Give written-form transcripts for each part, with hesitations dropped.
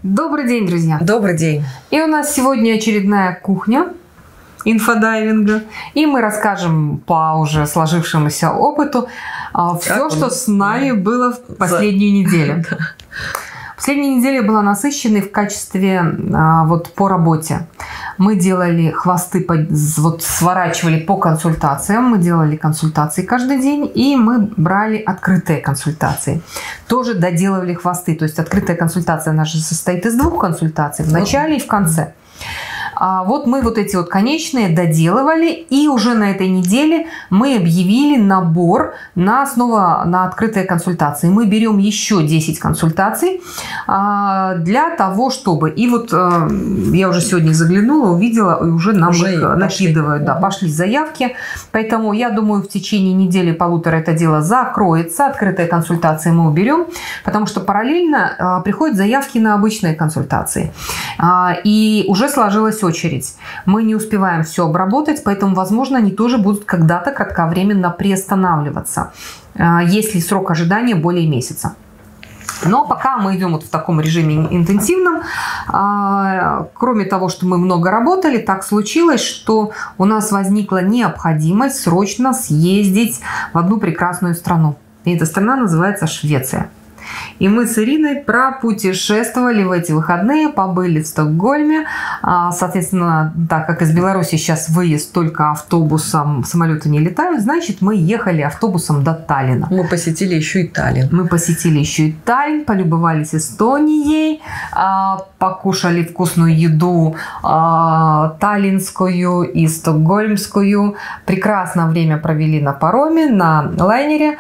Добрый день, друзья! Добрый день! И у нас сегодня очередная кухня инфодайвинга. И мы расскажем по уже сложившемуся опыту все, что с нами было в последнюю неделю. Последняя неделя была насыщенной в качестве по работе. Мы делали хвосты, сворачивали по консультациям. Мы делали консультации каждый день. И мы брали открытые консультации. Тоже доделывали хвосты. То есть открытая консультация наша состоит из 2 консультаций. В начале и в конце. Мы эти конечные доделывали. И уже на этой неделе мы объявили набор снова на открытые консультации. Мы берем еще 10 консультаций для того, чтобы... И я уже сегодня заглянула, увидела, и уже нам их накидывают. Да, пошли заявки. Поэтому я думаю, в течение недели-полутора это дело закроется. Открытые консультации мы уберем, потому что параллельно приходят заявки на обычные консультации. И уже сложилась очередь. Мы не успеваем все обработать, поэтому, возможно, они тоже будут когда-то кратковременно приостанавливаться, если срок ожидания более месяца. Но пока мы идем в таком режиме интенсивном. Кроме того, что мы много работали, так случилось, что у нас возникла необходимость срочно съездить в одну прекрасную страну. И эта страна называется Швеция. И мы с Ириной пропутешествовали в эти выходные, побыли в Стокгольме. Соответственно, так как из Беларуси сейчас выезд только автобусом, самолеты не летают, значит, мы ехали автобусом до Таллина. Мы посетили еще и Таллин. Полюбовались Эстонией, покушали вкусную еду таллинскую и стокгольмскую. Прекрасное время провели на пароме, на лайнере.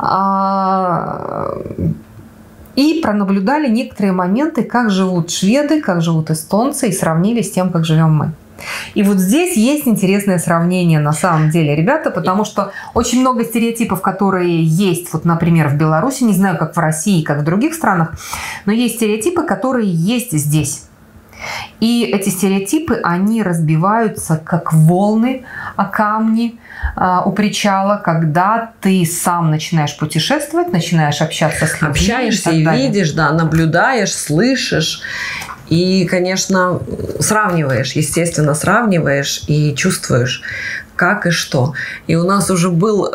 И пронаблюдали некоторые моменты, как живут шведы, как живут эстонцы, и сравнили с тем, как живем мы. И здесь есть интересное сравнение на самом деле, ребята, потому что очень много стереотипов, которые есть, например, в Беларуси, не знаю, как в России, как в других странах, но есть стереотипы, которые есть здесь. И эти стереотипы, они разбиваются как волны о камни у причала, когда ты сам начинаешь путешествовать, начинаешь общаться с людьми. Общаешься и видишь, наблюдаешь, слышишь. И, конечно, естественно, сравниваешь и чувствуешь, как и что. И у нас уже был,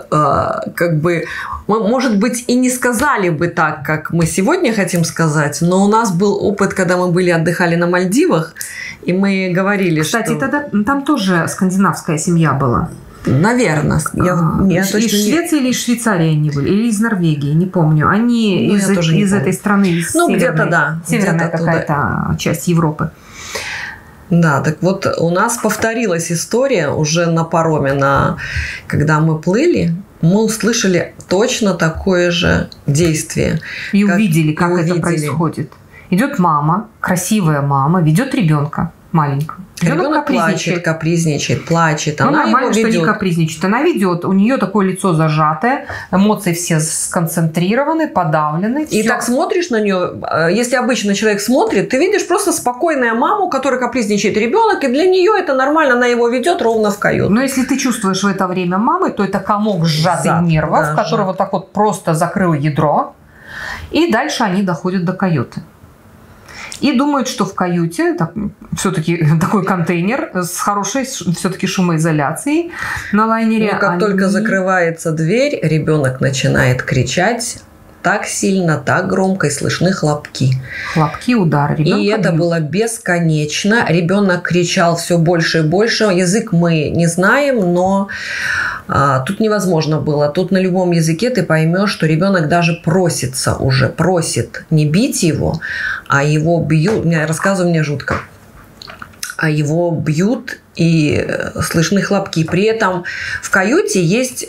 мы, может быть, и не сказали бы так, как мы сегодня хотим сказать, но у нас был опыт, когда мы отдыхали на Мальдивах, и мы говорили, Кстати, тогда там тоже скандинавская семья была. Наверное. Из Швеции или из Швейцарии они были? Или из Норвегии, не помню. Они из этой страны, из северная какая-то часть Европы. Да, так у нас повторилась история уже на пароме, когда мы плыли, мы услышали точно такое же действие. И увидели, как это происходит. Идет мама, красивая мама, ведет ребенка маленького. Ребенок капризничает, плачет. Она нормально, что не капризничает. Она ведет. У нее такое лицо зажатое, эмоции все сконцентрированы, подавлены. И так смотришь на нее. Если обычно человек смотрит, ты видишь просто спокойную маму, которая капризничает ребенок, и для нее это нормально, она его ведет ровно в каюту. Но если ты чувствуешь в это время мамы, то это комок сжатых нервов, который просто закрыл ядро. И дальше они доходят до каюты. И думают, что в каюте все-таки такой контейнер с хорошей все-таки шумоизоляцией на лайнере. Но как только закрывается дверь, ребенок начинает кричать так сильно, так громко, и слышны хлопки. Хлопки, удары. И это было бесконечно. Ребенок кричал все больше и больше. Язык мы не знаем, но тут невозможно было. Тут на любом языке ты поймешь, что ребенок даже просит не бить его, а его бьют. Рассказываю, мне жутко. А его бьют, и слышны хлопки. При этом в каюте есть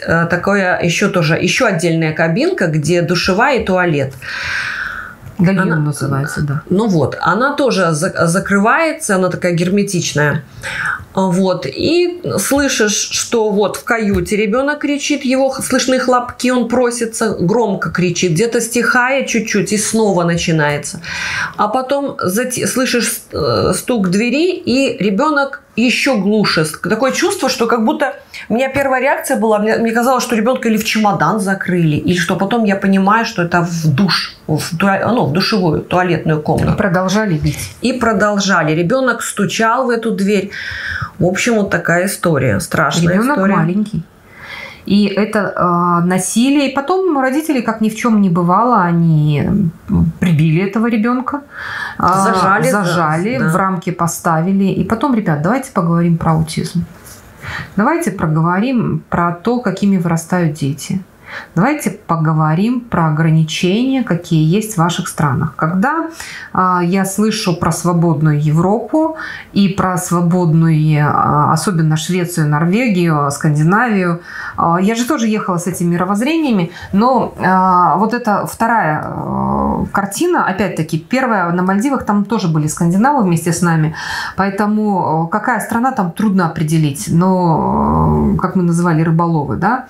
еще отдельная кабинка, где душевая и туалет. Гальюн называется, да. Она тоже закрывается, она такая герметичная. Вот, и слышишь, что вот в каюте ребенок кричит, его слышны хлопки, он просится, громко кричит, где-то стихает чуть-чуть и снова начинается. А потом слышишь стук двери, и ребенок еще глуше. Такое чувство, что как будто... У меня первая реакция была, мне казалось, что ребенка или в чемодан закрыли, или что потом я понимаю, что это в душ, в душевую, туалетную комнату. И продолжали бить. И продолжали. Ребенок стучал в эту дверь. В общем, вот такая история. Страшная ребенок история. Маленький. И это насилие. И потом родители, как ни в чем не бывало, они прибили этого ребенка. Зажали, да. в рамки поставили. И потом, ребят, давайте поговорим про аутизм. Давайте поговорим про то, какими вырастают дети. Давайте поговорим про ограничения, какие есть в ваших странах. Когда я слышу про свободную Европу и про свободную, особенно Швецию, Норвегию, Скандинавию, я же тоже ехала с этими мировоззрениями, но вот эта вторая картина, опять-таки, первая на Мальдивах, там тоже были скандинавы вместе с нами, поэтому какая страна там трудно определить, но, как мы называли, рыболовы, да,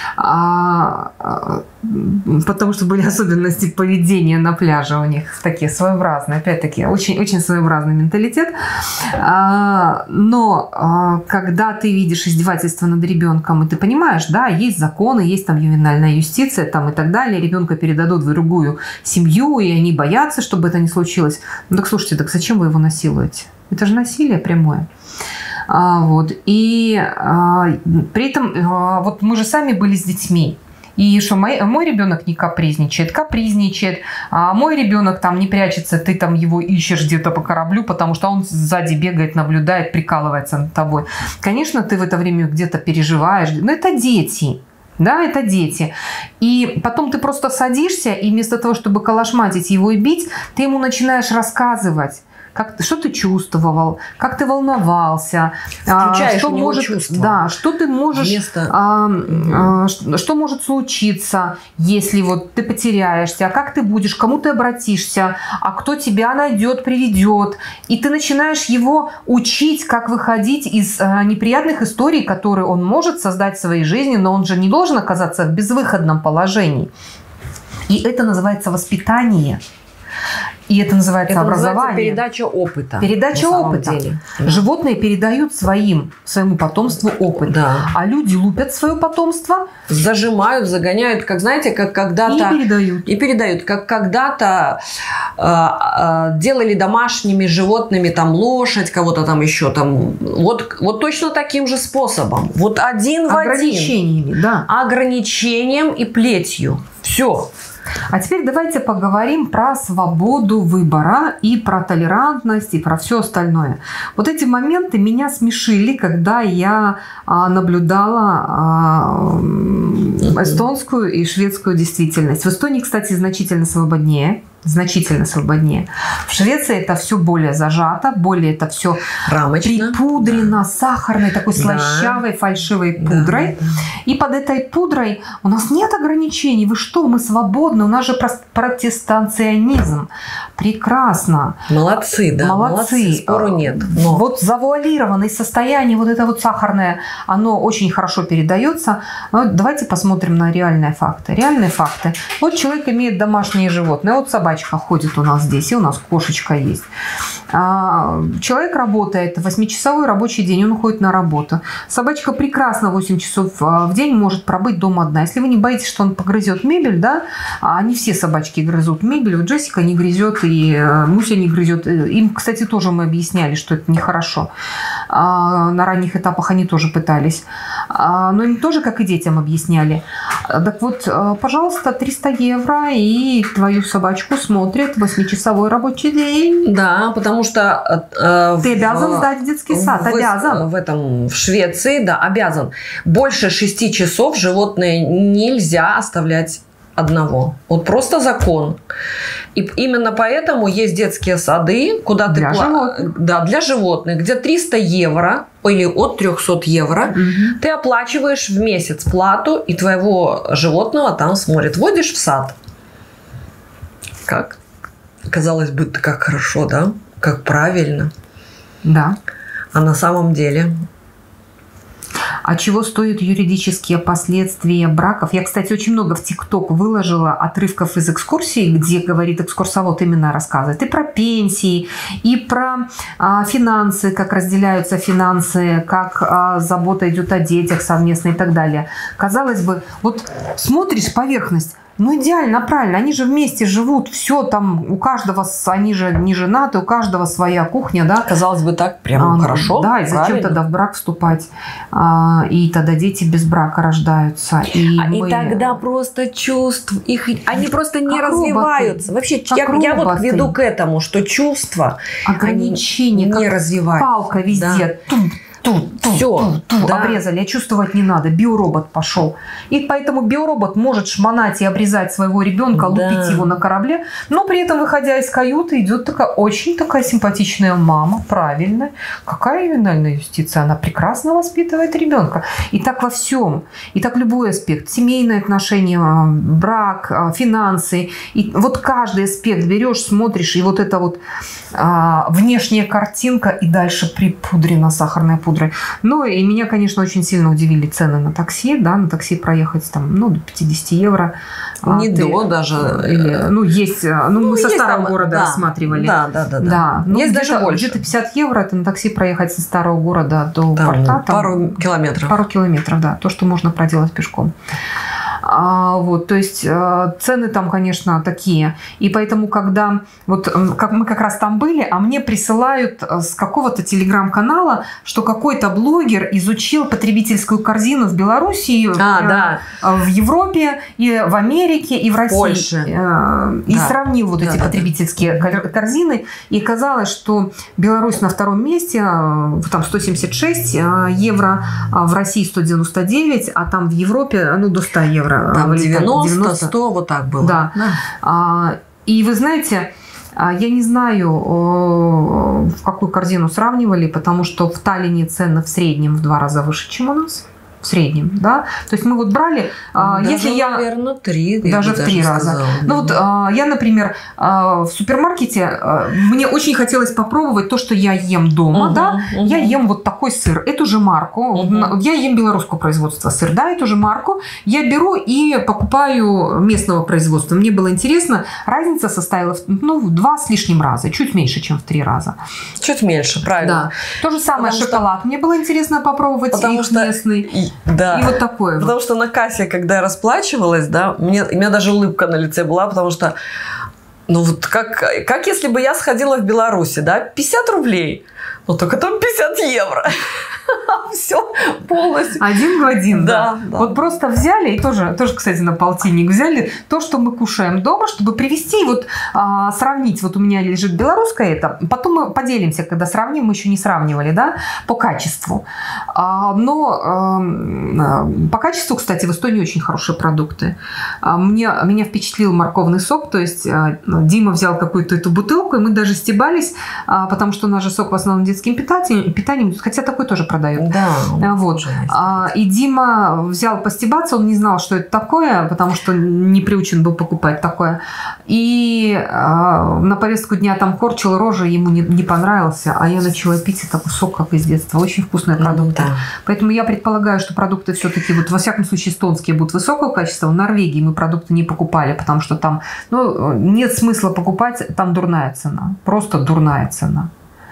потому что были особенности поведения на пляже у них такие своеобразные, опять-таки, очень, очень своеобразный менталитет. Но когда ты видишь издевательство над ребенком, и ты понимаешь, да, есть законы, есть там ювенальная юстиция там, и так далее, ребенка передадут в другую семью, и они боятся, чтобы это не случилось. Ну так слушайте, так зачем вы его насилуете? Это же насилие прямое. Вот. И при этом вот мы же сами были с детьми. И что мой ребенок не капризничает, а мой ребенок там не прячется, ты там его ищешь где-то по кораблю, потому что он сзади бегает, наблюдает, прикалывается над тобой. Конечно, ты в это время где-то переживаешь, но это дети. Да, это дети. И потом ты просто садишься, и вместо того, чтобы калашматить его и бить, ты ему начинаешь рассказывать, что ты чувствовал, как ты волновался, что может, да, что ты можешь, что может случиться, если вот ты потеряешься, как ты будешь, кому ты обратишься, а кто тебя найдет, приведет. И ты начинаешь его учить, как выходить из неприятных историй, которые он может создать в своей жизни, но он же не должен оказаться в безвыходном положении. И это называется воспитание. И это называется образование. Передача опыта. Передача опыта. Да. Животные передают своему потомству опыт. Да. А люди лупят свое потомство. Зажимают, загоняют, как знаете, как когда-то... И передают. Как когда-то делали домашними животными там лошадь, кого-то там еще там. Вот точно таким же способом. Вот один в один. Ограничениями, да. Ограничением и плетью. Все. А теперь давайте поговорим про свободу выбора и про толерантность и про все остальное. Вот эти моменты меня смешили, когда я наблюдала эстонскую и шведскую действительность. В Эстонии, кстати, значительно свободнее. В Швеции это все более зажато, более это все припудрено сахарной, такой слащавой, фальшивой пудрой. Да. И под этой пудрой у нас нет ограничений. Вы что, мы свободны, у нас же протестанционизм. Прекрасно. Молодцы, да. Молодцы, спору нет. Но... Вот завуалированное состояние, вот это вот сахарное, оно очень хорошо передается. Но давайте посмотрим на реальные факты. Реальные факты. Вот человек имеет домашние животные. Вот собачка ходит у нас здесь, и у нас кошечка есть. Человек работает, 8-часовой рабочий день, он уходит на работу. Собачка прекрасно 8 часов в день может пробыть дома одна. Если вы не боитесь, что он погрызет мебель, да, а не все собачки грызут мебель, вот Джессика не грызет, и Муся не грызет. Им, кстати, тоже мы объясняли, что это нехорошо. На ранних этапах они тоже пытались. Но им тоже, как и детям, объясняли. Так вот, пожалуйста, 300 евро, и твою собачку смотрит 8-часовой рабочий день. Да, потому что... ты обязан сдать в детский сад, обязан. В Швеции, да, обязан. Больше 6 часов животное нельзя оставлять одного. Вот просто закон. И именно поэтому есть детские сады, куда для животных. Да, для животных, где 300 евро или от 300 евро ты оплачиваешь в месяц плату, и твоего животного там смотрят. Водишь в сад. Как? Казалось бы, как хорошо, да? Как правильно. Да. А на самом деле... А чего стоят юридические последствия браков? Я, кстати, очень много в ТикТок выложила отрывков из экскурсий, где говорит экскурсовод, именно рассказывает и про пенсии, и про финансы, как разделяются финансы, как забота идет о детях совместно и так далее. Казалось бы, вот смотришь поверхность, ну идеально, правильно, они же вместе живут, все там, у каждого, они же не женаты, у каждого своя кухня, да. Казалось бы, так прям хорошо. Да, и зачем тогда в брак вступать? И тогда дети без брака рождаются. И тогда просто чувств, они просто не развиваются. Вообще, я вот веду к этому, что чувства, ограничения, не развиваются. Палка везде, да. Все, да. Обрезали, а чувствовать не надо. Биоробот пошел. И поэтому биоробот может шмонать и обрезать своего ребенка, лупить его на корабле, но при этом, выходя из каюты, идет очень такая симпатичная мама, правильная. Какая ювенальная юстиция? Она прекрасно воспитывает ребенка. И так во всем. И так любой аспект. Семейные отношения, брак, финансы. И вот каждый аспект берешь, смотришь, и вот эта вот внешняя картинка, и дальше припудрена сахарной пудрой. Ну, и меня, конечно, очень сильно удивили цены на такси, да, на такси проехать там, до 50 евро. Даже. Есть, мы со старого города рассматривали. Да. Есть даже больше. Где-то 50 евро, это на такси проехать со старого города до порта. Пару километров. Пару километров, да, то, что можно проделать пешком. То есть цены там, конечно, такие. И поэтому, когда как мы как раз там были, а мне присылают с какого-то телеграм-канала, что какой-то блогер изучил потребительскую корзину в Белоруссии, в Европе, и в Америке, и в России. Польше. И сравнил эти потребительские корзины. И казалось, что Беларусь на втором месте, там 176 евро, в России 199, а там в Европе до 100 евро. Там 90, 100, вот так было. Да. И вы знаете, я не знаю, в какую корзину сравнивали, потому что в Таллине цены в среднем в 2 раза выше, чем у нас. В среднем, да. То есть мы брали, наверное, 3. Даже в 3 раза. Я, например, в супермаркете, мне очень хотелось попробовать то, что я ем дома, Я ем вот такой сыр, эту же марку, я ем белорусского производства сыр, эту же марку я беру и покупаю местного производства. Мне было интересно, разница составила в 2 с лишним раза, чуть меньше, чем в 3 раза. Чуть меньше, правильно. Да. То же самое шоколад. Мне было интересно попробовать их местный. Да. И вот такое. Потому что на кассе, когда я расплачивалась, у меня даже улыбка на лице была, потому что, как если бы я сходила в Беларуси, 50 рублей, только там 50 евро. Все полностью. Один в один, да. Вот просто взяли, и тоже, кстати, на полтинник взяли то, что мы кушаем дома, чтобы привезти, сравнить. Вот у меня лежит белорусское это. Потом мы поделимся, когда сравним, мы еще не сравнивали, по качеству. Но по качеству, кстати, в Эстонии очень хорошие продукты. Меня впечатлил морковный сок, то есть Дима взял какую-то эту бутылку, и мы даже стебались, потому что у нас же сок в основном детским питанием, хотя такой тоже продают. Да. И Дима взял постебаться, он не знал, что это такое, потому что не приучен был покупать такое. И на повестку дня там корчил рожи, ему не понравился, а я начала пить такой сок, как из детства. Очень вкусные продукты. Поэтому я предполагаю, что продукты все-таки, во всяком случае, эстонские будут высокого качества. В Норвегии мы продукты не покупали, потому что там нет смысла покупать, там дурная цена. Просто дурная цена.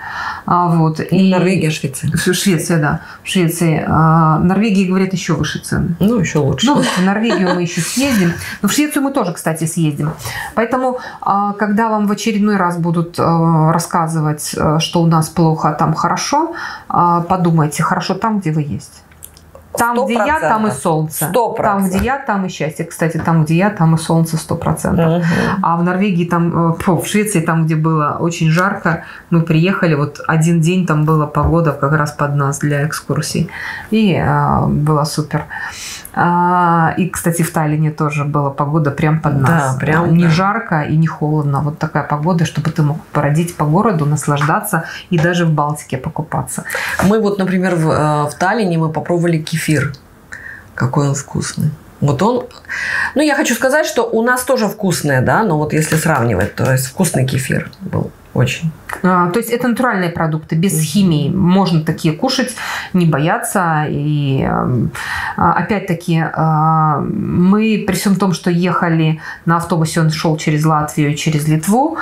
И Норвегия, Швеция. Швеция, да. В Швеции. Норвегии, говорят, еще выше цены. Еще лучше. В Норвегию мы еще съездим. Но в Швецию мы тоже, кстати, съездим. Поэтому, когда вам в очередной раз будут рассказывать, что у нас плохо, а там хорошо, подумайте, хорошо там, где вы есть. Там, 100%. Где я, там и солнце. 100%. Там, где я, там и счастье. Кстати, там, где я, там и солнце 100%. А в Норвегии, в Швеции, там, где было очень жарко, мы приехали, один день там была погода как раз под нас для экскурсий. И было супер. И, кстати, в Таллине тоже была погода прям под нас. Не жарко и не холодно. Вот такая погода, чтобы ты мог бродить по городу, наслаждаться и даже в Балтике покупаться. Мы например, в Таллине мы попробовали кефир. Какой он вкусный. Я хочу сказать, что у нас тоже вкусное, но если сравнивать, то есть вкусный кефир был. Очень. То есть это натуральные продукты, без химии. Можно такие кушать, не бояться. И опять-таки мы, при всем том, что ехали на автобусе, он шел через Латвию и через Литву,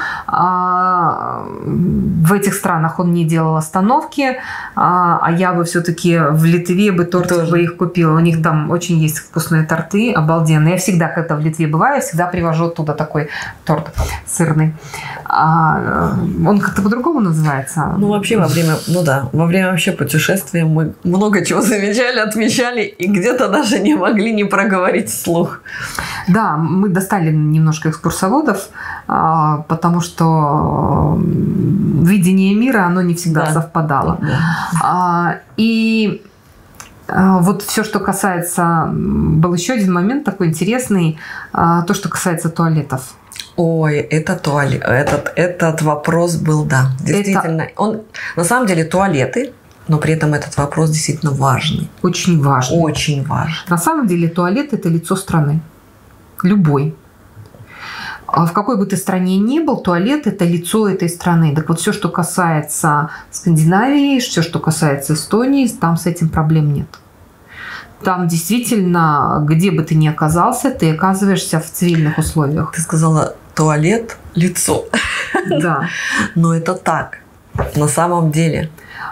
в этих странах он не делал остановки, а я бы все-таки в Литве бы торты бы их купила. У них там очень есть вкусные торты, обалденные. Я всегда, когда в Литве бываю, я всегда привожу оттуда такой торт сырный. Он как-то по-другому называется. Ну, вообще во время вообще путешествия мы много чего замечали, отмечали и где-то даже не могли не проговорить вслух. Да, мы достали немножко экскурсоводов, потому что видение мира, оно не всегда совпадало. Да. И вот все, что касается... Был еще один момент такой интересный, то, что касается туалетов. Ой, этот вопрос был, да, действительно. Он, на самом деле, туалеты, но при этом этот вопрос действительно важный. Очень важный. Очень важный. На самом деле туалет – это лицо страны. Любой. В какой бы ты стране ни был, туалет – это лицо этой страны. Так вот, все, что касается Скандинавии, все, что касается Эстонии, там с этим проблем нет. Там действительно, где бы ты ни оказался, ты оказываешься в цивильных условиях. Ты сказала туалет, лицо. Да. Но это так. На самом деле.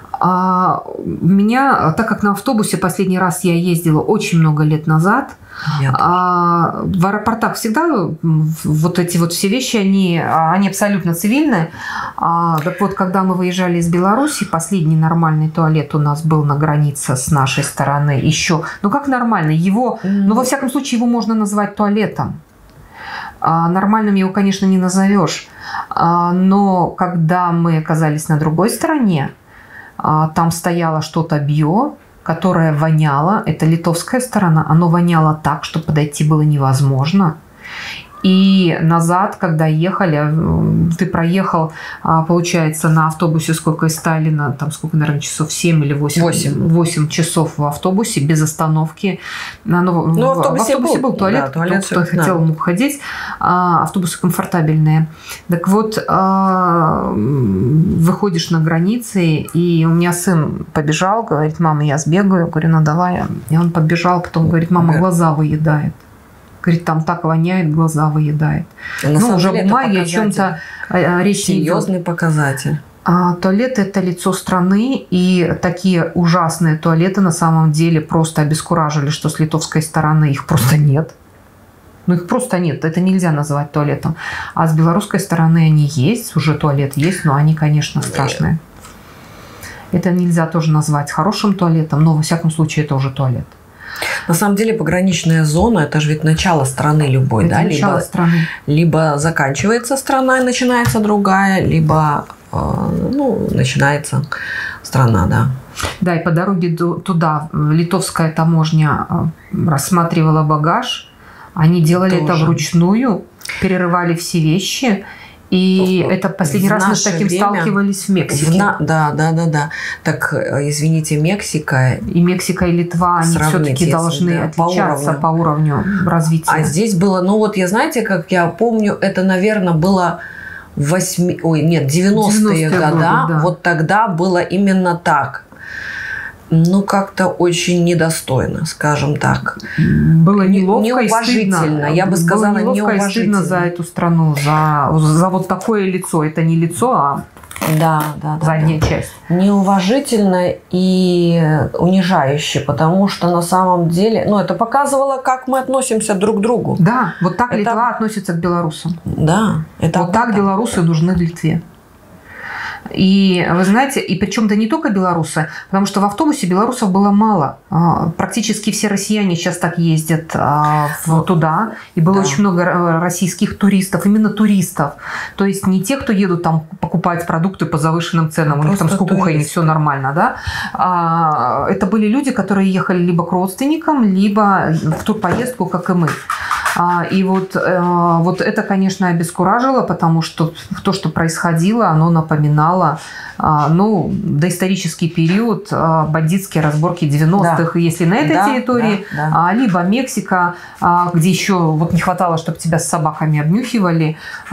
Меня, так как на автобусе последний раз я ездила очень много лет назад, в аэропортах всегда вот эти вот все вещи, они абсолютно цивильные. Так вот, когда мы выезжали из Беларуси, последний нормальный туалет у нас был на границе с нашей стороны еще. Ну как нормальный? Его, ну во всяком случае, его можно назвать туалетом. Нормальным его, конечно, не назовешь. Но когда мы оказались на другой стороне, там стояло что-то био, которое воняло. Это литовская сторона. Оно воняло так, что подойти было невозможно. И назад, когда ехали, ты проехал, получается, на автобусе сколько из Сталина, там сколько, наверное, часов 7 или 8 часов в автобусе без остановки. В автобусе был туалет, да, туалет, кто хотел, мог ходить. Автобусы комфортабельные. Так вот, выходишь на границе, и у меня сын побежал, говорит: мама, я сбегаю. Я говорю: ну давай. И он побежал, потом говорит: мама, глаза выедает. Говорит, там так воняет, глаза выедает. Ну, уже бумаги о чем-то речь не идет. Серьезный показатель. Туалет – это лицо страны, и такие ужасные туалеты на самом деле просто обескуражили, что с литовской стороны их просто нет. Ну, их просто нет. Это нельзя называть туалетом. А с белорусской стороны они есть, уже туалет есть, но они, конечно, страшные. Это нельзя тоже назвать хорошим туалетом, но, во всяком случае, это уже туалет. На самом деле пограничная зона – это же ведь начало страны любой, это да? Начало страны. Либо заканчивается страна и начинается другая, либо начинается страна, да. Да, и по дороге туда литовская таможня рассматривала багаж. Они делали это вручную, перерывали все вещи. И это последний раз мы с таким сталкивались в Мексике. Да. Так, извините, Мексика... И Мексика, и Литва, они все-таки должны отличаться по уровню развития. А здесь было, я знаете, как я помню, это, наверное, было 90-е годы. Да. Вот тогда было именно так. Как-то очень недостойно, скажем так. Было неловко неуважительно. И стыдно. Я бы сказала, было неловко и стыдно за эту страну, за вот такое лицо. Это не лицо, а задняя часть. Неуважительно и унижающе, потому что на самом деле... это показывало, как мы относимся друг к другу. Да, вот так Литва относится к белорусам. Да. Вот так белорусы нужны Литве. И вы знаете, и причем-то не только белорусы, потому что в автобусе белорусов было мало. Практически все россияне сейчас так ездят туда. И было очень много российских туристов, именно туристов. То есть не те, кто едут там покупать продукты по завышенным ценам, у них там с кукухой не все нормально. Да? Это были люди, которые ехали либо к родственникам, либо в турпоездку, как и мы. И вот это, конечно, обескуражило, потому что то, что происходило, оно напоминало доисторический период, бандитские разборки 90-х, да. Если на этой территории, да. Либо Мексика, где еще вот не хватало, чтобы тебя с собаками обнюхивали,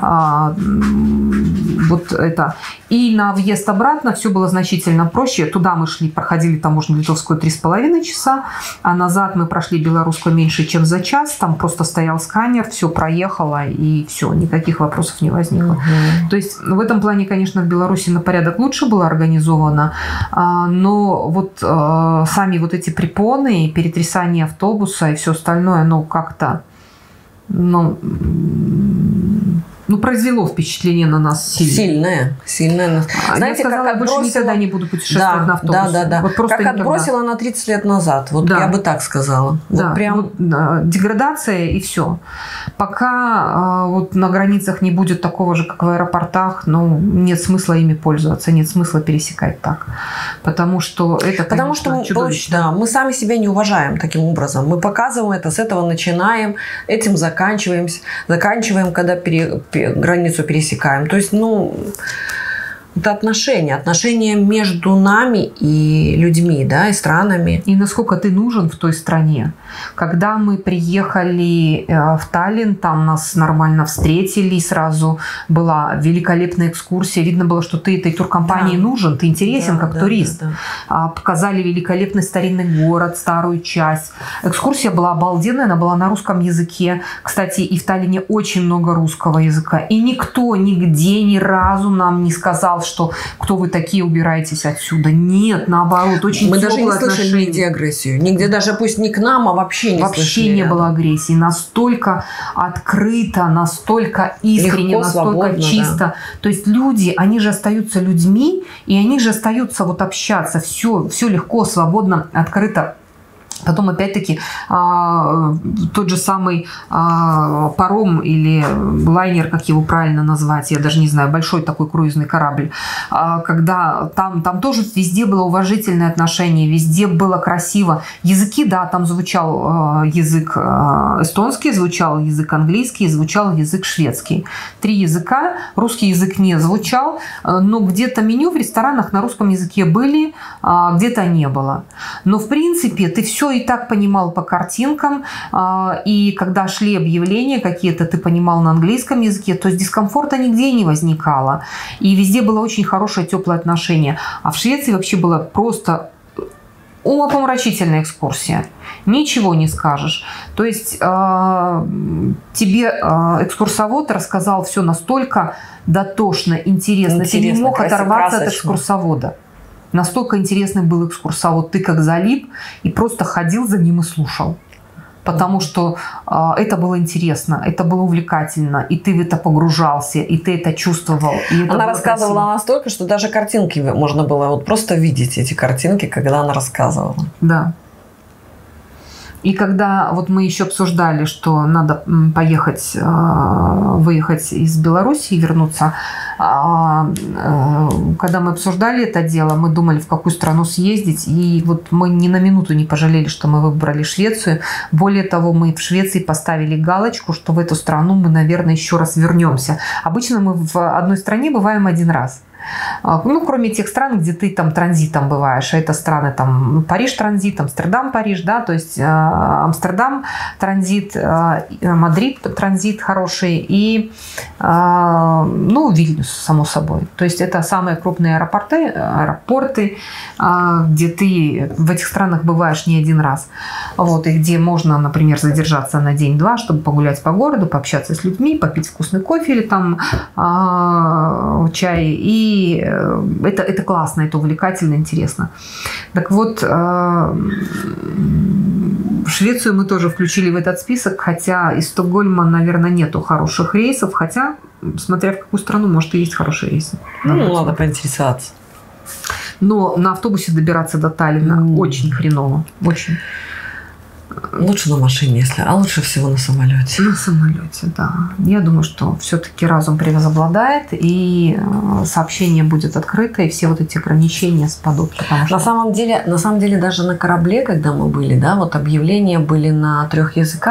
вот это. И на въезд обратно все было значительно проще. Туда мы шли, проходили таможню литовскую 3,5 часа, а назад мы прошли белорусскую меньше, чем за час. Там просто стоял сканер, все проехало, и все, никаких вопросов не возникло. То есть в этом плане, конечно, в Беларуси на порядок лучше было организовано, но вот сами вот эти препоны, перетрясание автобуса и все остальное, оно как-то, произвело впечатление на нас сильное. Сильное. Знаете, я сказала, как больше никогда не буду путешествовать на автобусе. Да. Вот просто как отбросила на 30 лет назад. Вот я бы так сказала. Да, деградация и все. Пока вот на границах не будет такого же, как в аэропортах, нет смысла ими пользоваться, нет смысла пересекать так. Потому что это, конечно, чудовищно. Мы сами себя не уважаем таким образом. Мы показываем это, с этого начинаем, этим заканчиваем, когда границу пересекаем. То есть, это отношения между нами и людьми, да, и странами. И насколько ты нужен в той стране. Когда мы приехали в Таллин, там нас нормально встретили, сразу была великолепная экскурсия. Видно было, что ты этой туркомпании нужен, ты интересен как турист. Да. Показали великолепный старинный город, старую часть. Экскурсия была обалденная, она была на русском языке. Кстати, и в Таллине очень много русского языка. И никто нигде ни разу нам не сказал, что кто вы такие, убирайтесь отсюда. Нет, наоборот, очень мы даже не слышали нигде агрессию. Нигде даже, пусть не к нам, а вообще не слышали. Не было агрессии. Настолько открыто, настолько искренне, легко, настолько чисто. Да. То есть люди, они же остаются людьми, и они же остаются общаться. Все легко, свободно, открыто. Потом, опять-таки, тот же самый паром или лайнер, как его правильно назвать, я даже не знаю, большой такой круизный корабль, когда там тоже везде было уважительное отношение, везде было красиво. Языки, да, там звучал язык эстонский, звучал язык английский, звучал язык шведский. 3 языка, русский язык не звучал, но где-то меню в ресторанах на русском языке были, где-то не было. Но, в принципе, ты все и так понимал по картинкам, и когда шли объявления какие-то, ты понимал на английском языке, то есть дискомфорта нигде не возникало. И везде было очень хорошее, теплое отношение. А в Швеции вообще была просто умопомрачительная экскурсия. Ничего не скажешь. То есть тебе экскурсовод рассказал все настолько дотошно, интересно. Ты не мог оторваться от экскурсовода. Настолько интересный был экскурсовод. Ты как залип и просто ходил за ним и слушал. Потому что это было интересно, это было увлекательно, и ты в это погружался, и ты это чувствовал. И это она рассказывала красиво. Настолько, что даже картинки можно было просто видеть, эти картинки, когда она рассказывала. Да. И когда мы еще обсуждали, что надо выехать из Беларуси и вернуться, когда мы обсуждали это дело, мы думали, в какую страну съездить, и мы ни на минуту не пожалели, что мы выбрали Швецию. Более того, мы в Швеции поставили галочку, что в эту страну мы, наверное, еще раз вернемся. Обычно мы в одной стране бываем один раз. Кроме тех стран, где ты там транзитом бываешь. А это страны там Париж транзит, Амстердам, Париж, да, то есть Амстердам транзит, Мадрид транзит хороший и Вильнюс, само собой. То есть это самые крупные аэропорты, где ты в этих странах бываешь не один раз. И где можно, например, задержаться на день-два, чтобы погулять по городу, пообщаться с людьми, попить вкусный кофе или там чай. И это классно, это увлекательно, интересно. Так вот, Швецию мы тоже включили в этот список, хотя из Стокгольма, наверное, нету хороших рейсов, хотя, смотря в какую страну, может, и есть хорошие рейсы. Надо поинтересоваться. Но на автобусе добираться до Таллина очень хреново, очень. Лучше на машине, а лучше всего на самолете. На самолете, да. Я думаю, что все-таки разум превозобладает, и сообщение будет открыто, и все эти ограничения спадут. Потому что... на самом деле, даже на корабле, когда мы были, да, объявления были на 3 языках.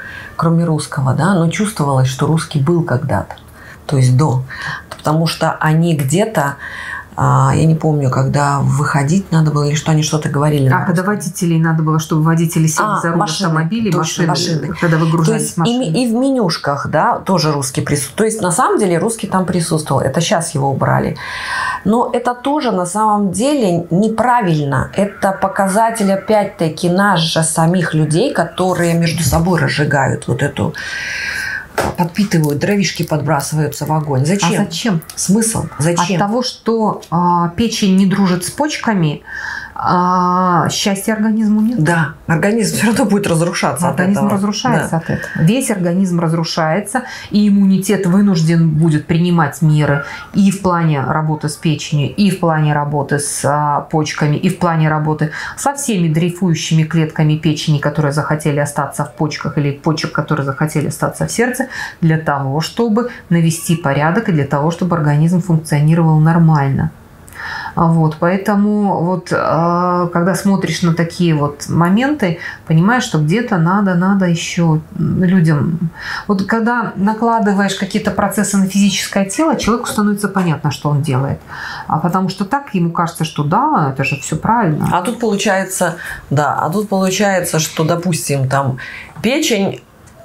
кроме русского, да, но чувствовалось, что русский был когда-то, то есть до. Потому что они где-то, я не помню, когда выходить надо было, или что они что-то говорили. Когда водителей надо было, чтобы водители сели за руль автомобилей, машины, когда выгружались машины. И в менюшках, да, тоже русский присутствует. То есть, на самом деле, русский там присутствовал. Это сейчас его убрали. Но это тоже, на самом деле, неправильно. Это показатель, опять-таки, нас же самих людей, которые между собой разжигают вот эту... подпитывают, дровишки подбрасываются в огонь. Зачем? А зачем? Смысл? Зачем? От того, что печень не дружит с почками, счастья организму нет. Да, организм все равно будет разрушаться организм от этого. Разрушается от этого. Весь организм разрушается, и иммунитет вынужден будет принимать меры и в плане работы с печенью, и в плане работы с почками, и в плане работы со всеми дрейфующими клетками печени, которые захотели остаться в почках, или почек, которые захотели остаться в сердце, для того, чтобы навести порядок и для того, чтобы организм функционировал нормально. Вот, поэтому вот, когда смотришь на такие вот моменты, понимаешь, что где-то надо еще людям... Вот когда накладываешь какие-то процессы на физическое тело, человеку становится понятно, что он делает. Потому что так ему кажется, что да, это же все правильно. А тут получается, что, допустим, там печень,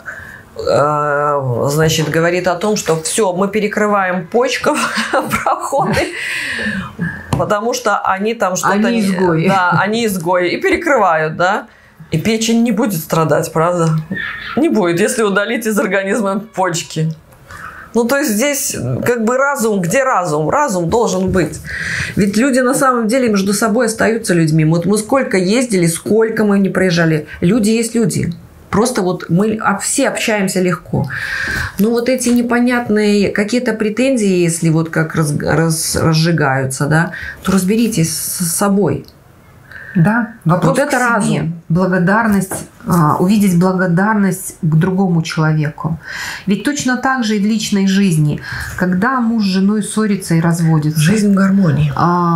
значит, говорит о том, что все, мы перекрываем почкам проходы, потому что они там что-то... Они изгои. Да, они изгои. И перекрывают, да. И печень не будет страдать, правда? Не будет, если удалить из организма почки. Ну, то есть здесь как бы разум, где разум? Разум должен быть. Ведь люди на самом деле между собой остаются людьми. Вот мы сколько ездили, сколько мы не проезжали. Люди есть люди. Просто вот мы все общаемся легко. Но вот эти непонятные какие-то претензии, если вот как разжигаются, да, то разберитесь с собой. Да, вопрос вот это к себе. разум. Благодарность, увидеть благодарность к другому человеку. Ведь точно так же и в личной жизни, когда муж с женой ссорится и разводится. Жизнь в гармонии.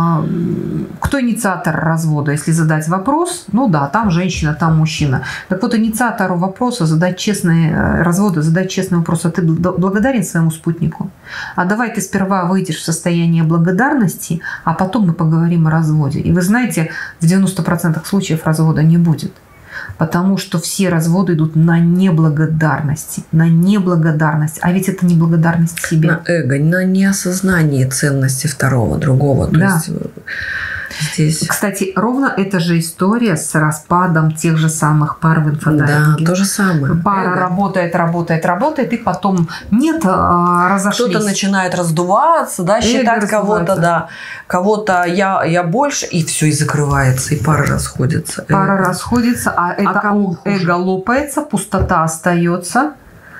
Кто инициатор развода? Если задать вопрос, ну да, там женщина, там мужчина. Так вот, инициатору вопроса задать честный вопрос: а ты благодарен своему спутнику? А давай ты сперва выйдешь в состояние благодарности, а потом мы поговорим о разводе. И вы знаете, в 90% случаев развода не будет. Потому что все разводы идут на неблагодарности. На неблагодарность. А ведь это неблагодарность себе. На эго, на неосознание ценности второго, другого. То да. есть здесь... Кстати, ровно эта же история с распадом тех же самых пар в инфодайвинге. Да, то же самое. Пара работает, и потом нет, разошлись. Кто-то начинает раздуваться, да, считать кого-то, да, кого-то я больше, и все, и закрывается, и пара расходится. Пара расходится, а это эго лопается, пустота остается.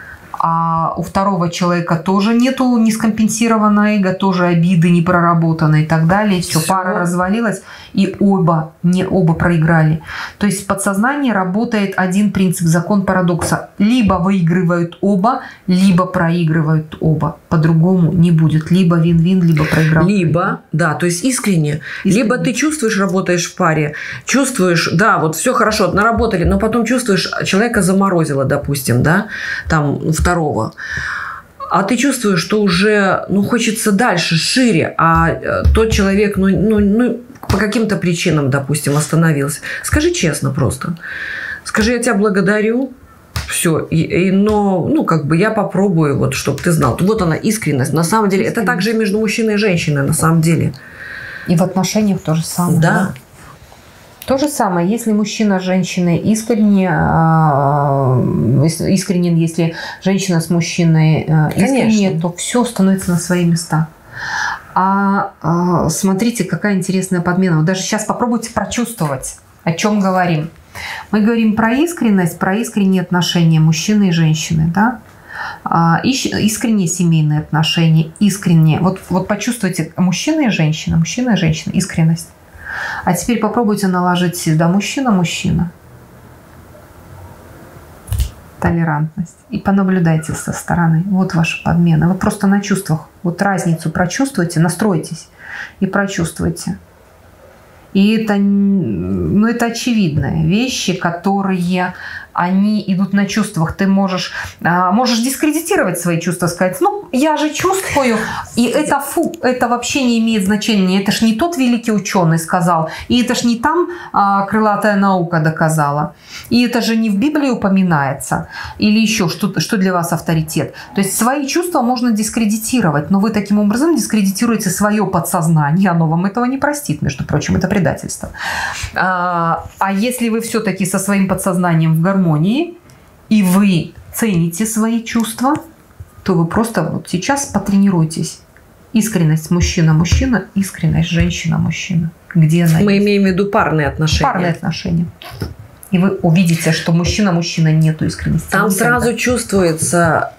А у второго человека тоже нету не скомпенсированного эго, тоже обиды не проработаны и так далее. Все, пара развалилась, и оба проиграли. То есть в подсознании работает один принцип, закон парадокса. Либо выигрывают оба, либо проигрывают оба. По-другому не будет. Либо вин-вин, либо проиграл. Либо, да, то есть искренне. Либо ты чувствуешь, работаешь в паре, чувствуешь, да, вот все хорошо, наработали, но потом чувствуешь, человека заморозило, допустим, да, там второго. А ты чувствуешь, что уже, хочется дальше, шире, а тот человек, по каким-то причинам, допустим, остановился. Скажи честно просто. Скажи: я тебя благодарю. Все. Я попробую, вот, чтобы ты знал. Вот она, искренность. На самом деле, это также и между мужчиной и женщиной, на самом деле. И в отношениях то же самое. Да. То же самое, если мужчина с женщиной искренен, если женщина с мужчиной искренне, то все становится на свои места. Смотрите, какая интересная подмена. Вот даже сейчас попробуйте прочувствовать, о чем говорим. Мы говорим про искренность, про искренние отношения мужчины и женщины, да? Искренние семейные отношения, искренние. Вот почувствуйте мужчина и женщина, искренность. А теперь попробуйте наложить сюда мужчина. Толерантность. И понаблюдайте со стороны. Вот ваша подмена. Вы просто на чувствах. Вот разницу прочувствуйте, настройтесь и прочувствуйте. И это очевидные вещи, которые они идут на чувствах. Ты можешь дискредитировать свои чувства, сказать, ну, я же чувствую, и это вообще не имеет значения. Это ж не тот великий ученый сказал, и это ж не там крылатая наука доказала, и это же не в Библии упоминается, или еще что для вас авторитет. То есть свои чувства можно дискредитировать, но вы таким образом дискредитируете свое подсознание, оно вам этого не простит, между прочим, это предательство. А если вы все-таки со своим подсознанием в гармонии, и вы цените свои чувства, то вы просто вот сейчас потренируйтесь. Искренность мужчина-мужчина, искренность женщина-мужчина. Где она Мы есть? имеем в виду парные отношения. Парные отношения. И вы увидите, что мужчина-мужчина нету искренности. Там никогда. сразу чувствуется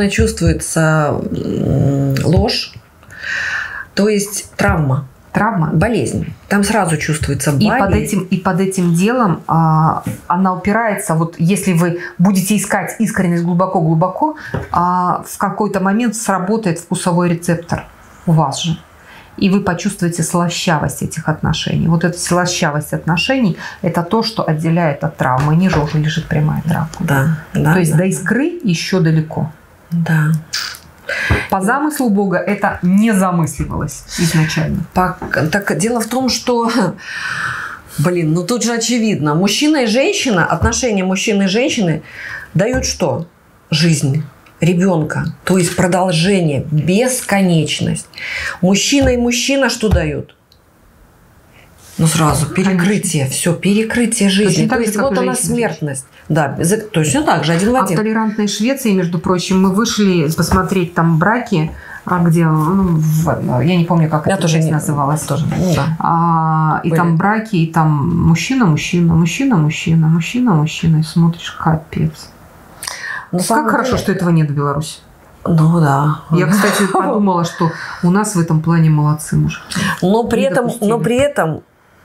ложь, то есть травма, болезнь. Там сразу чувствуется болезнь. И под этим делом она упирается, вот если вы будете искать искренность глубоко-глубоко, в какой-то момент сработает вкусовой рецептор у вас же. И вы почувствуете слащавость этих отношений. Вот эта слащавость отношений – это то, что отделяет от травмы. Ниже уже лежит прямая травма. То есть до искры еще далеко. Да. По замыслу Бога это не замысливалось изначально. Так дело в том, что, тут же очевидно. Мужчина и женщина, отношения мужчины и женщины дают что? Жизнь. Ребенка, то есть продолжение, бесконечность. Мужчина и мужчина что дают? Сразу перекрытие, все, перекрытие жизни. То есть вот она смертность. Да, точно так же, один в один. А в толерантной Швеции, между прочим, мы вышли посмотреть там браки, где, я не помню, как это часть называлась. Тоже, и там браки, и там мужчина-мужчина, мужчина-мужчина, мужчина-мужчина, и смотришь, капец. Как хорошо, что этого нет в Беларуси. Ну да. Я, кстати, подумала, что у нас в этом плане молодцы мужики. Но при этом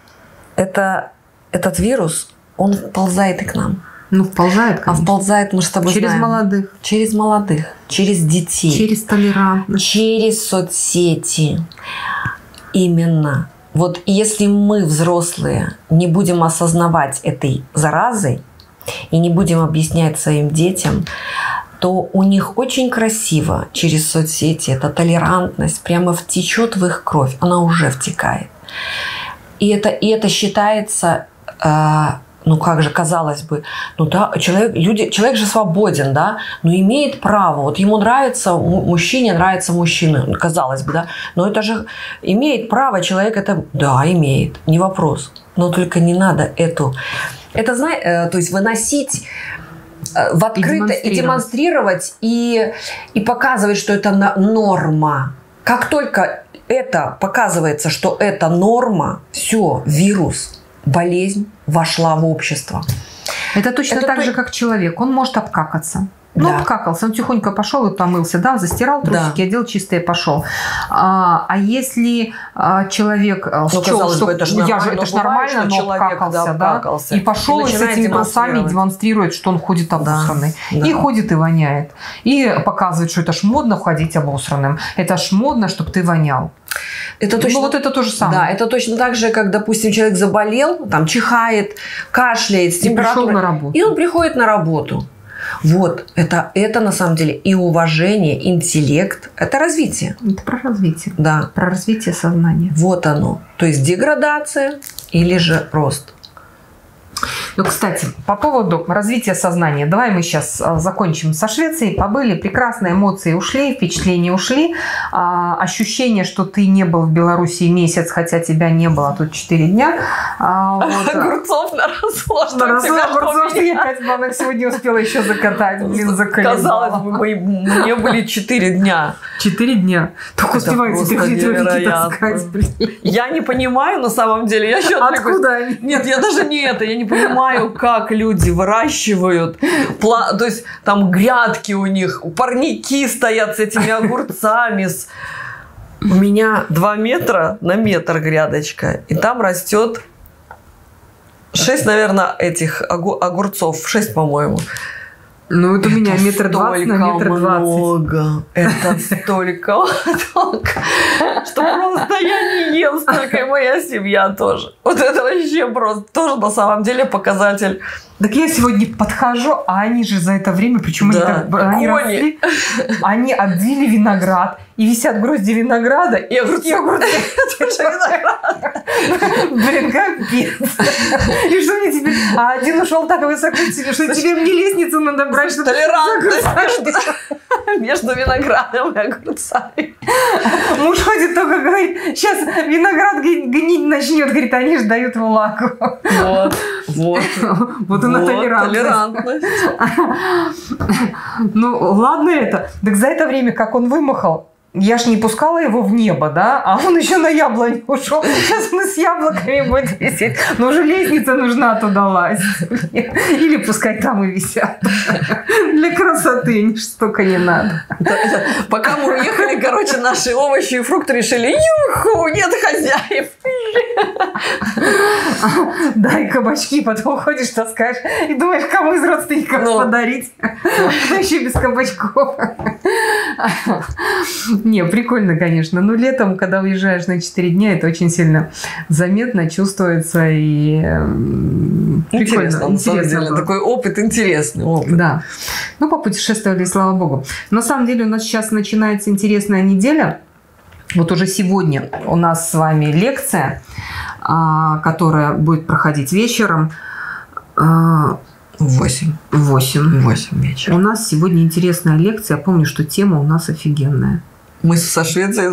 этот вирус, он вползает и к нам. Вползает, конечно. Вползает, мы же с тобой через знаем. молодых. Через молодых. Через детей. Через толерантность. Через соцсети. Именно. Вот если мы, взрослые, не будем осознавать этой заразы, и не будем объяснять своим детям, то у них очень красиво через соцсети эта толерантность прямо втечет в их кровь. Она уже втекает. И это считается, как же, казалось бы, человек же свободен, да, но имеет право. Вот ему нравится мужчине, нравится мужчина, казалось бы, да, но это же имеет право человек это, да, имеет, не вопрос. Но только не надо то есть выносить в открытое и демонстрировать, и показывать, что это норма. Как только это показывается, что это норма, все, вирус, болезнь вошла в общество. Это точно так же, как человек. Он может обкакаться. Обкакался, он тихонько пошел и помылся, застирал трусики, одел чистое и пошел. А если человек счел, что это ж нормально, но обкакался, и пошел и с этими трусами демонстрирует, что он ходит обосранный. И ходит и воняет. И показывает, что это ж модно ходить обосранным. Это ж модно, чтобы ты вонял. Это точно, это то же самое. Да, это точно так же, как, допустим, человек заболел, чихает, кашляет, с температурой. И он приходит на работу. Вот, это на самом деле и уважение, интеллект, это развитие. Это про развитие. Да. Про развитие сознания. Вот оно. То есть деградация или же рост. Кстати, по поводу развития сознания. Давай мы сейчас закончим со Швецией. Побыли, прекрасные эмоции ушли, впечатления ушли. Ощущение, что ты не был в Беларуси месяц, хотя тебя не было тут 4 дня. Огурцов наросло. Огурцов я 5 банок сегодня успела еще закатать. Заколебала. Казалось бы, мне были 4 дня. 4 дня. Только успеваете какие-то таскать. Я не понимаю на самом деле. Откуда они? Нет, я даже не это. Я не понимаю, как люди выращивают. То есть там грядки у них, парники стоят с этими огурцами. У меня 2 метра на метр грядочка. И там растет 6, наверное, этих огурцов. 6, по-моему. Ну, это у меня 1,20 на 1,20 много. Это столько много, что просто я не ем столько, и моя семья тоже. Вот это вообще просто тоже на самом деле показатель Так я сегодня подхожу, а они же за это время, причем они росли, они обвили виноград, и висят грозди винограда, и огурцы. Блин, капец. И что мне теперь? А один ушел так высоко, что тебе мне лестницу надо брать, чтобы... Толерантность между виноградом и огурцами. Муж ходит только говорит, сейчас виноград гнить начнет, говорит, они же дают влагу. Вот она толерантность. Ну, ладно это. Так за это время, как он вымахал, я ж не пускала его в небо, да? А он еще на яблоню ушел. Сейчас он с яблоками будет висеть. Но уже лестница нужна туда лазить. Или пускай там и висят. Для красоты столько не надо. Пока мы уехали, короче, наши овощи и фрукты решили, юху, нет хозяев. Да, и кабачки, потом ходишь, таскаешь и думаешь, кому из родственников подарить. Да еще без кабачков. Не, прикольно, конечно. Но летом, когда уезжаешь на 4 дня, это очень сильно заметно, чувствуется и прикольно. Интересно, на самом деле. Такой опыт, интересный опыт. Да. Ну, попутешествовали, слава богу. На самом деле у нас сейчас начинается интересная неделя. Вот уже сегодня у нас с вами лекция, которая будет проходить вечером. 8 вечера. У нас сегодня интересная лекция. Я помню, что тема у нас офигенная. Мы со Швецией...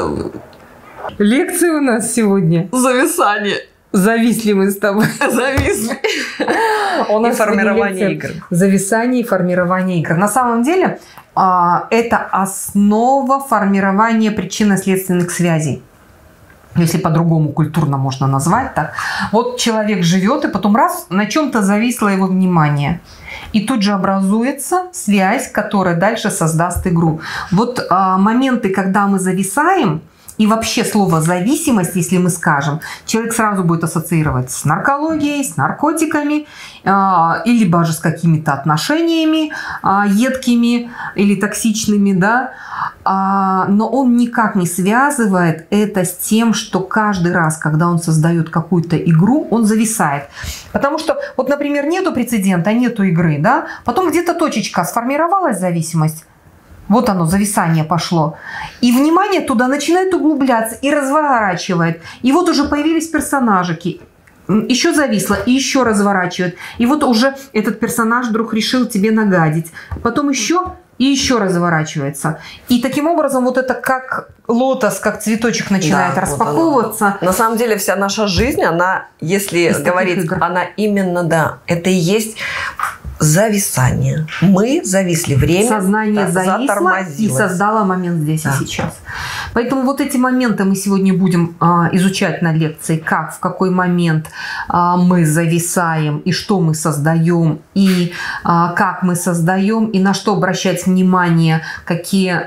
Лекция у нас сегодня. Зависание. Зависли мы с тобой. Зависли. У нас и формирование игр. Зависание и формирование игр. На самом деле, это основа формирования причинно-следственных связей. Если по-другому культурно можно назвать так. Вот человек живет, и потом раз, на чем-то зависло его внимание. И тут же образуется связь, которая дальше создаст игру. Вот моменты, когда мы зависаем, и вообще слово «зависимость», если мы скажем, человек сразу будет ассоциировать с наркологией, с наркотиками, или даже с какими-то отношениями едкими или токсичными, да. Но он никак не связывает это с тем, что каждый раз, когда он создает какую-то игру, он зависает. Потому что, вот, например, нету прецедента, нету игры, да, потом где-то точечка, сформировалась зависимость, вот оно, зависание пошло. И внимание туда начинает углубляться и разворачивает. И вот уже появились персонажики. Еще зависло, и еще разворачивает. И вот уже этот персонаж вдруг решил тебе нагадить. Потом еще и еще разворачивается. И таким образом вот это как лотос, как цветочек начинает распаковываться. Вот на самом деле вся наша жизнь, она, если говорить, она именно, да, это и есть... зависание. Мы зависли, время сознание зависло и создало момент здесь и сейчас. Поэтому вот эти моменты мы сегодня будем изучать на лекции, как, в какой момент мы зависаем, и что мы создаем, и как мы создаем, и на что обращать внимание, какие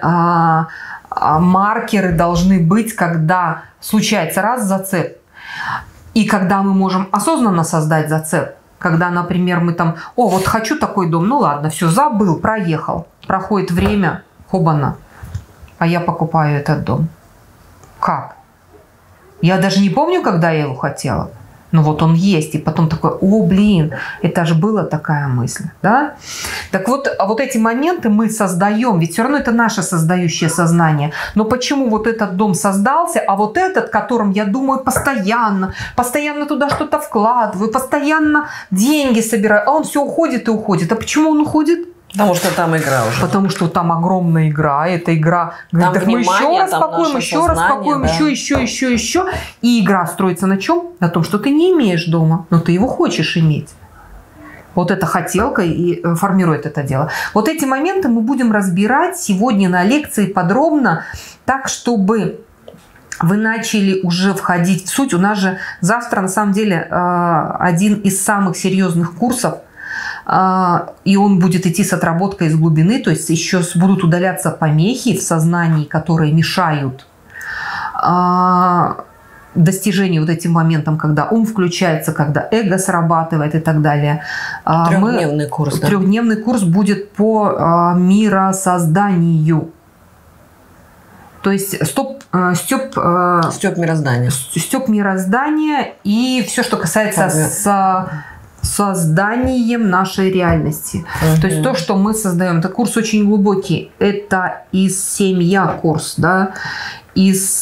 маркеры должны быть, когда случается раз зацеп, и когда мы можем осознанно создать зацеп. Когда, например, мы там, вот хочу такой дом, ну ладно, все, забыл, проехал. Проходит время, хобана, а я покупаю этот дом. Как? Я даже не помню, когда я его хотела. Но вот он есть. И потом такой, блин, это же была такая мысль. Да? Так вот, вот эти моменты мы создаем. Ведь все равно это наше создающее сознание. Но почему вот этот дом создался, а вот этот, которым я думаю постоянно туда что-то вкладываю, постоянно деньги собираю, а он все уходит и уходит. А почему он уходит? Потому что там игра уже. Потому что там огромная игра. Эта игра, говорит, так мы еще распакуем, еще. И игра строится на чем? На том, что ты не имеешь дома, но ты его хочешь иметь. Вот эта хотелка и формирует это дело. Вот эти моменты мы будем разбирать сегодня на лекции подробно, так, чтобы вы начали уже входить в суть. У нас же завтра, на самом деле, один из самых серьезных курсов, и он будет идти с отработкой из глубины, то есть еще будут удаляться помехи в сознании, которые мешают достижению вот этим моментам, когда ум включается, когда эго срабатывает и так далее. Трехдневный курс. Да? Трехдневный курс будет по миросозданию. То есть стёп мироздания. Стёп мироздания и все, что касается созданием нашей реальности. То есть то, что мы создаем, это курс очень глубокий. Это из семья курс, да, из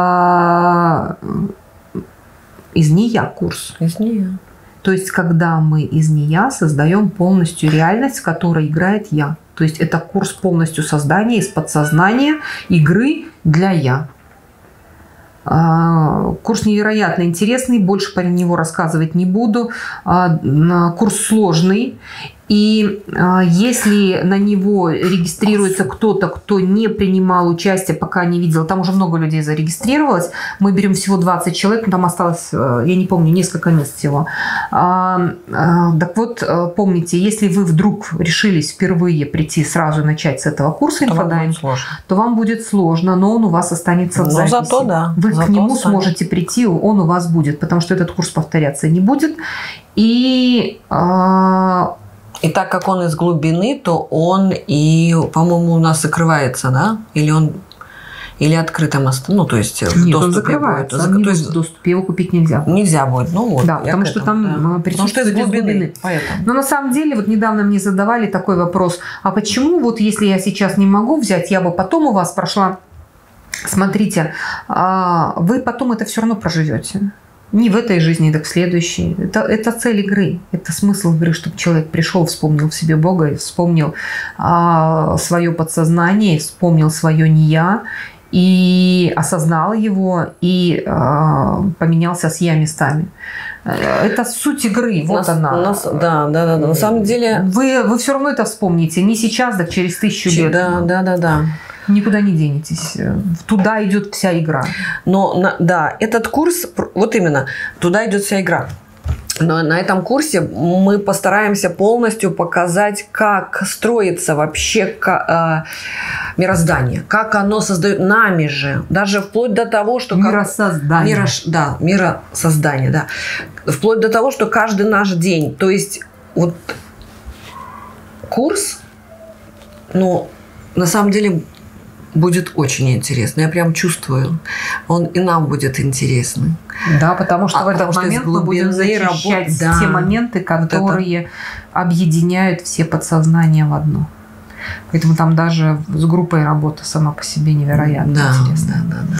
нея курс. Из нея. То есть когда мы из нея создаем полностью реальность, в которой играет я. То есть это курс полностью создания из подсознания игры для я. Курс невероятно интересный, больше про него рассказывать не буду. Курс сложный. И если на него регистрируется кто-то, кто не принимал участие, пока не видел, там уже много людей зарегистрировалось, мы берем всего 20 человек, но там осталось, я не помню, несколько мест всего. Так вот, помните, если вы вдруг решились впервые прийти сразу начать с этого курса инфодайвинг, то вам будет сложно, но он у вас останется в записи. Зато, да. Вы к нему сможете прийти, он у вас будет, потому что этот курс повторяться не будет. И так как он из глубины, то он и, по-моему, у нас закрывается, да? Или открытым остается? Ну, то есть в доступе он закрывается. Будет. То есть в доступе его купить нельзя. Нельзя будет. Ну вот. Да, потому что там присутствует из глубины. Но на самом деле, вот недавно мне задавали такой вопрос: а почему вот если я сейчас не могу взять, я бы потом у вас прошла? Смотрите, вы потом это все равно проживете. Не в этой жизни, так в следующей. Это цель игры. Это смысл игры, чтобы человек пришел, вспомнил в себе Бога, вспомнил свое подсознание, вспомнил свое не-я, и осознал его, и поменялся с я местами. Это суть игры. Вот она. Да. На самом деле... Вы все равно это вспомните. Не сейчас, так через 1000 лет. Да. Никуда не денетесь. Туда идет вся игра. Но да, этот курс, вот именно, туда идет вся игра. Но на этом курсе мы постараемся полностью показать, как строится вообще мироздание, как оно создает нами же, даже вплоть до того, что... Миросоздание. Миросоздание, да. Вплоть до того, что каждый наш день, то есть вот курс, ну, на самом деле... будет очень интересно. Я прям чувствую. Он и нам будет интересный. Да, потому что в этот момент мы будем защищать те моменты, которые объединяют все подсознания в одно. Поэтому там даже с группой работа сама по себе невероятно интересная.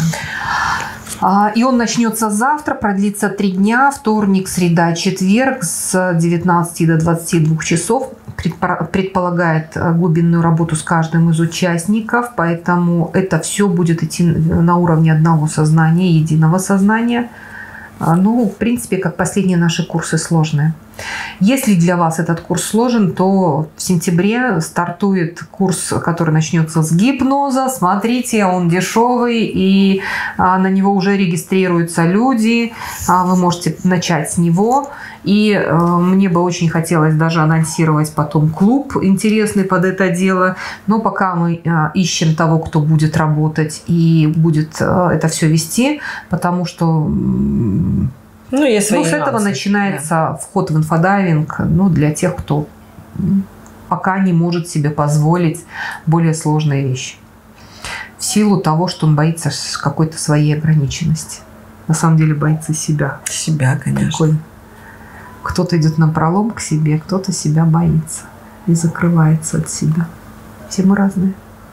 Да. И он начнется завтра, продлится 3 дня, вторник, среда, четверг с 19 до 22 часов. Предполагает глубинную работу с каждым из участников, поэтому это все будет идти на уровне одного сознания, единого сознания. Ну, в принципе, как последние наши курсы сложные. Если для вас этот курс сложен, то в сентябре стартует курс, который начнется с гипноза. Смотрите, он дешевый, и на него уже регистрируются люди. Вы можете начать с него. И мне бы очень хотелось даже анонсировать потом клуб интересный под это дело. Но пока мы ищем того, кто будет работать и будет это все вести, потому что... с этого начинается вход в инфодайвинг, для тех, кто пока не может себе позволить более сложные вещи. В силу того, что он боится какой-то своей ограниченности. На самом деле боится себя. Себя, конечно. Прикольно. Кто-то идет на пролом к себе, кто-то себя боится и закрывается от себя. Все мы разные.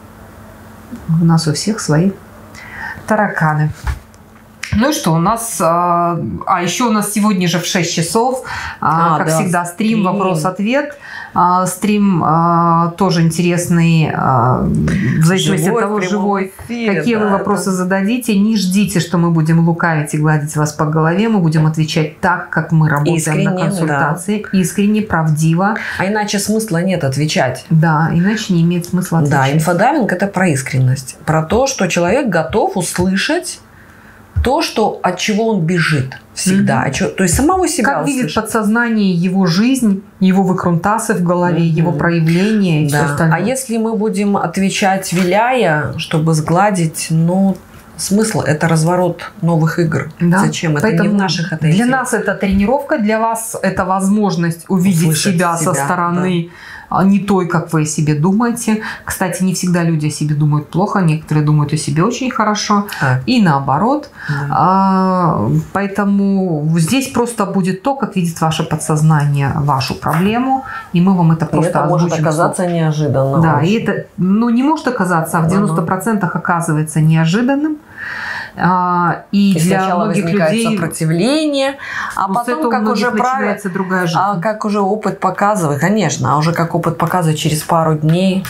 У нас у всех свои тараканы. Ну и что, у нас... еще у нас сегодня же в 6 часов, всегда, стрим «Вопрос-ответ». Стрим тоже интересный, в зависимости от того, живой. Какие вы вопросы зададите. Не ждите, что мы будем лукавить и гладить вас по голове. Мы будем отвечать так, как мы работаем на консультации. Да. Искренне, правдиво. А иначе смысла нет отвечать. Да, иначе не имеет смысла отвечать. Да, инфодайвинг – это про искренность. Про то, что человек готов услышать то, от чего он бежит всегда. То есть самого себя как видит подсознание его жизнь, его выкрутасы в голове, его проявления и все остальное. А если мы будем отвечать виляя, чтобы сгладить, смысл – это разворот новых игр. Да. Зачем? Это Поэтому не в наших для нас это тренировка, для вас это возможность увидеть себя со стороны. не той, как вы о себе думаете. Кстати, не всегда люди о себе думают плохо, некоторые думают о себе очень хорошо, и наоборот. Поэтому здесь просто будет то, как видит ваше подсознание вашу проблему, и мы вам это просто это может оказаться неожиданно. Да, и это не может оказаться, а в 90% оказывается неожиданным. И для многих людей сопротивление, а потом, как уже начинается другая жизнь. А как уже опыт показывает, конечно, а уже как опыт показывает через пару дней.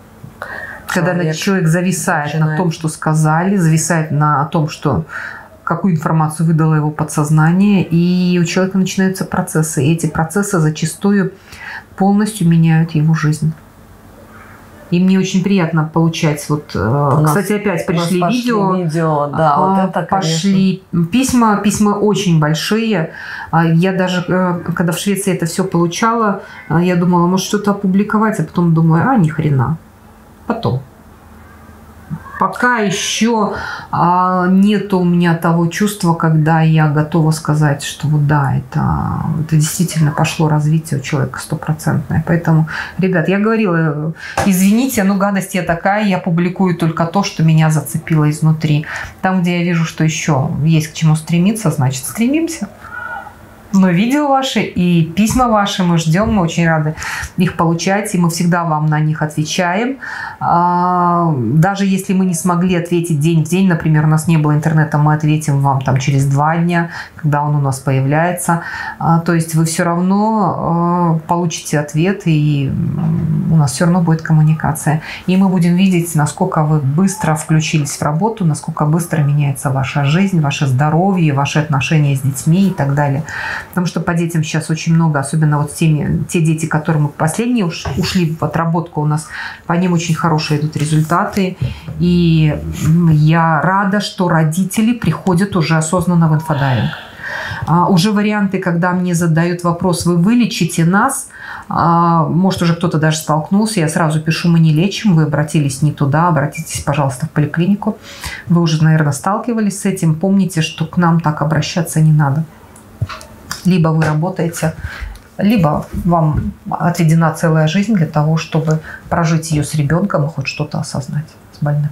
Когда человек зависает на том, что сказали, зависает на том, что какую информацию выдало его подсознание, и у человека начинаются процессы. И эти процессы зачастую полностью меняют его жизнь. И мне очень приятно получать. Вот, кстати, опять пришли видео. Да, вот это, пошли письма. Письма очень большие. Я даже, когда в Швеции это все получала, я думала, может, что-то опубликовать, а потом думаю, ни хрена. Потом. Пока еще нет у меня того чувства, когда я готова сказать, что вот да, это действительно пошло развитие у человека 100%. Поэтому, ребят, я говорила, извините, гадость я такая, я публикую только то, что меня зацепило изнутри. Там, где я вижу, что еще есть к чему стремиться, значит, стремимся. Но видео ваши и письма ваши мы ждем, мы очень рады их получать, и мы всегда вам на них отвечаем. Даже если мы не смогли ответить день в день, например, у нас не было интернета, мы ответим вам там через 2 дня, когда он у нас появляется. То есть вы все равно получите ответ, и у нас все равно будет коммуникация. И мы будем видеть, насколько вы быстро включились в работу, насколько быстро меняется ваша жизнь, ваше здоровье, ваши отношения с детьми и так далее. Потому что по детям сейчас очень много, особенно вот те дети, которые последние ушли в отработку, у нас по ним очень хорошие идут результаты. И я рада, что родители приходят уже осознанно в инфодайвинг. Уже варианты, когда мне задают вопрос, вы вылечите нас, может, уже кто-то даже столкнулся, я сразу пишу, мы не лечим, вы обратились не туда, обратитесь, пожалуйста, в поликлинику. Вы уже, наверное, сталкивались с этим. Помните, что к нам так обращаться не надо. Либо вы работаете, либо вам отведена целая жизнь для того, чтобы прожить ее с ребенком и хоть что-то осознать с больным.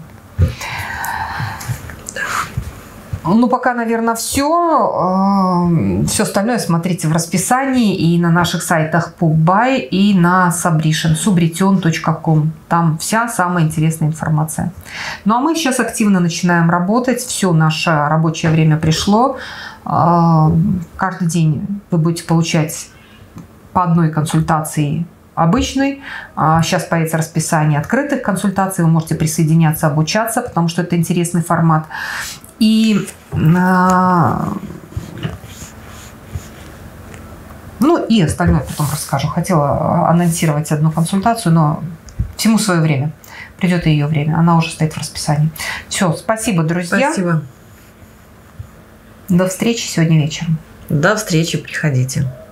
Пока, наверное, все. Все остальное смотрите в расписании и на наших сайтах PubBuy и на subretion.com. Там вся самая интересная информация. А мы сейчас активно начинаем работать. Все, наше рабочее время пришло. Каждый день вы будете получать по одной консультации обычной. Сейчас появится расписание открытых консультаций. Вы можете присоединяться, обучаться, потому что это интересный формат. И и остальное потом расскажу. Хотела анонсировать одну консультацию, но всему свое время. Придет и ее время. Она уже стоит в расписании. Все, спасибо, друзья. Спасибо. До встречи сегодня вечером. До встречи, приходите.